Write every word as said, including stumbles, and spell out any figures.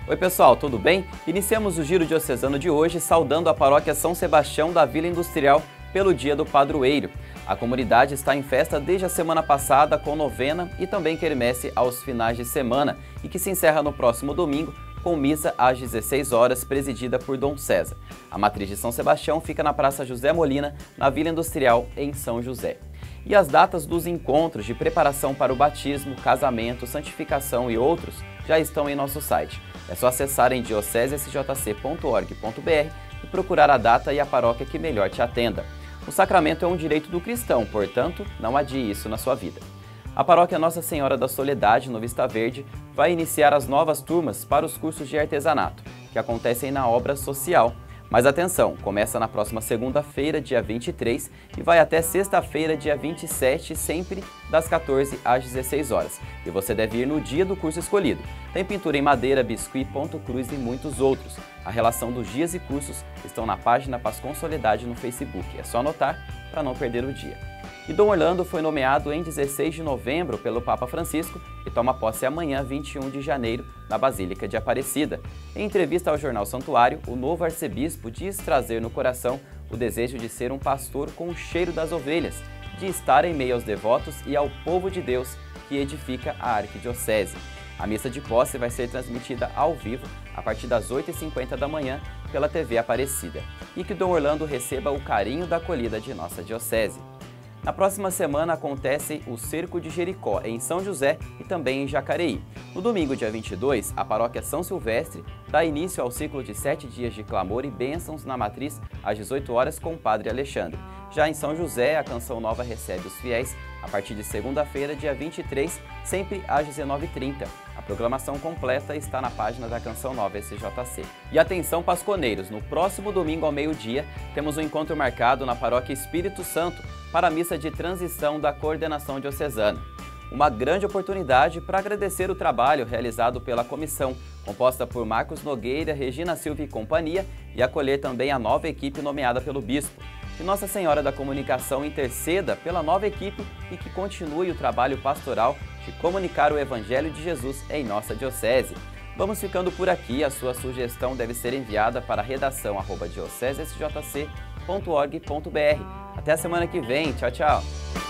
Oi pessoal, tudo bem? Iniciamos o Giro Diocesano de hoje saudando a paróquia São Sebastião da Vila Industrial pelo Dia do Padroeiro. A comunidade está em festa desde a semana passada com novena e também quermesse aos finais de semana e que se encerra no próximo domingo com missa às dezesseis horas, presidida por Dom César. A matriz de São Sebastião fica na Praça José Molina, na Vila Industrial, em São José. E as datas dos encontros de preparação para o batismo, casamento, santificação e outros já estão em nosso site. É só acessar em diocese s j c ponto org ponto b r e procurar a data e a paróquia que melhor te atenda. O sacramento é um direito do cristão, portanto, não adie isso na sua vida. A paróquia Nossa Senhora da Soledade, no Vista Verde, vai iniciar as novas turmas para os cursos de artesanato, que acontecem na obra social. Mas atenção, começa na próxima segunda-feira, dia vinte e três, e vai até sexta-feira, dia vinte e sete, sempre das quatorze às dezesseis horas. E você deve ir no dia do curso escolhido. Tem pintura em madeira, biscuit, ponto cruz e muitos outros. A relação dos dias e cursos estão na página Pascom Soledade no Facebook. É só anotar para não perder o dia. E Dom Orlando foi nomeado em dezesseis de novembro pelo Papa Francisco e toma posse amanhã, vinte e um de janeiro, na Basílica de Aparecida. Em entrevista ao jornal Santuário, o novo arcebispo diz trazer no coração o desejo de ser um pastor com o cheiro das ovelhas, de estar em meio aos devotos e ao povo de Deus que edifica a arquidiocese. A missa de posse vai ser transmitida ao vivo a partir das oito e cinquenta da manhã pela T V Aparecida. E que Dom Orlando receba o carinho da acolhida de nossa diocese. Na próxima semana acontece o Cerco de Jericó, em São José e também em Jacareí. No domingo, dia vinte e dois, a paróquia São Silvestre dá início ao ciclo de sete dias de clamor e bênçãos na matriz às dezoito horas com o Padre Alexandre. Já em São José, a Canção Nova recebe os fiéis a partir de segunda-feira, dia vinte e três, sempre às dezenove e trinta. A programação completa está na página da Canção Nova S J C. E atenção pasconeiros, no próximo domingo ao meio-dia, temos um encontro marcado na paróquia Espírito Santo para a missa de transição da coordenação diocesana. Uma grande oportunidade para agradecer o trabalho realizado pela comissão, composta por Marcos Nogueira, Regina Silva e companhia, e acolher também a nova equipe nomeada pelo bispo. Que Nossa Senhora da Comunicação interceda pela nova equipe e que continue o trabalho pastoral de comunicar o Evangelho de Jesus em nossa diocese. Vamos ficando por aqui, a sua sugestão deve ser enviada para redação arroba diocese s j c ponto org ponto b r. Até a semana que vem, tchau, tchau!